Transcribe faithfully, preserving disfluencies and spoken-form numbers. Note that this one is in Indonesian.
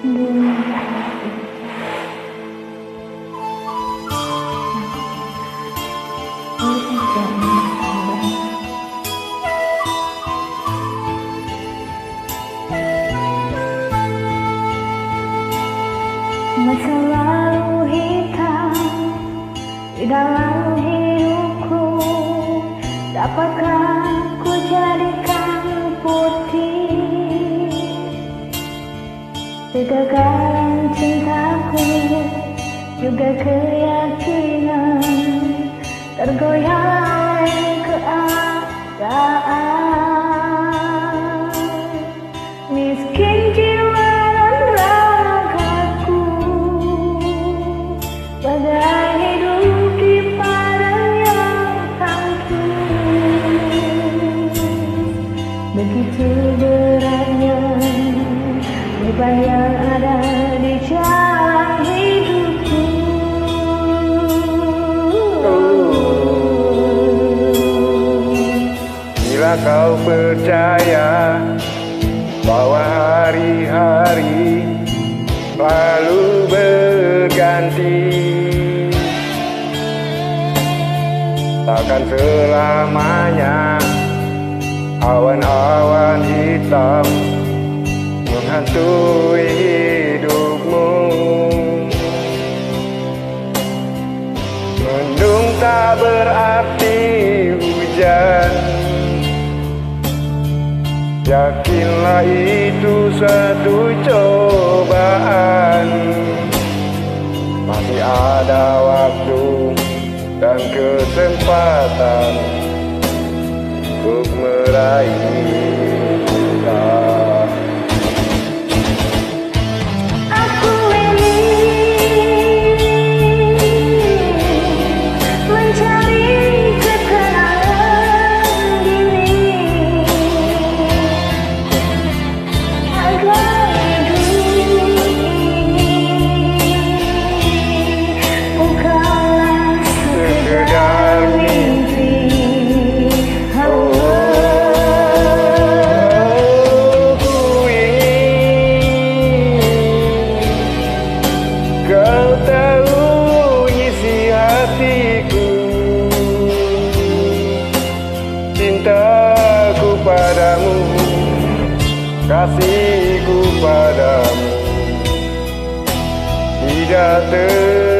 Masa lalu hitam di dalam hidupku, dapatkah ku jadikan putih? Kegagalan cintaku juga keyakinan tergoyah oleh keadaan. Miskin jiwa dan ragaku, bagai hidup di padang yang tangkis. Begitu beratnya beban yang ada di jalan hidupku. Bila kau percaya bahwa hari-hari lalu berganti, takkan selamanya awan-awan hitam menghantui hidupmu. Mendung tak berarti hujan, yakinlah itu suatu cobaan. Masih ada waktu dan kesempatan untuk meraih kita. Aku ingin mencari ketenangan diri, agar hidup ini bukanlah sekedar mimpi. Kau tahu isi hatiku, cintaku padamu, kasihku padamu tidak ter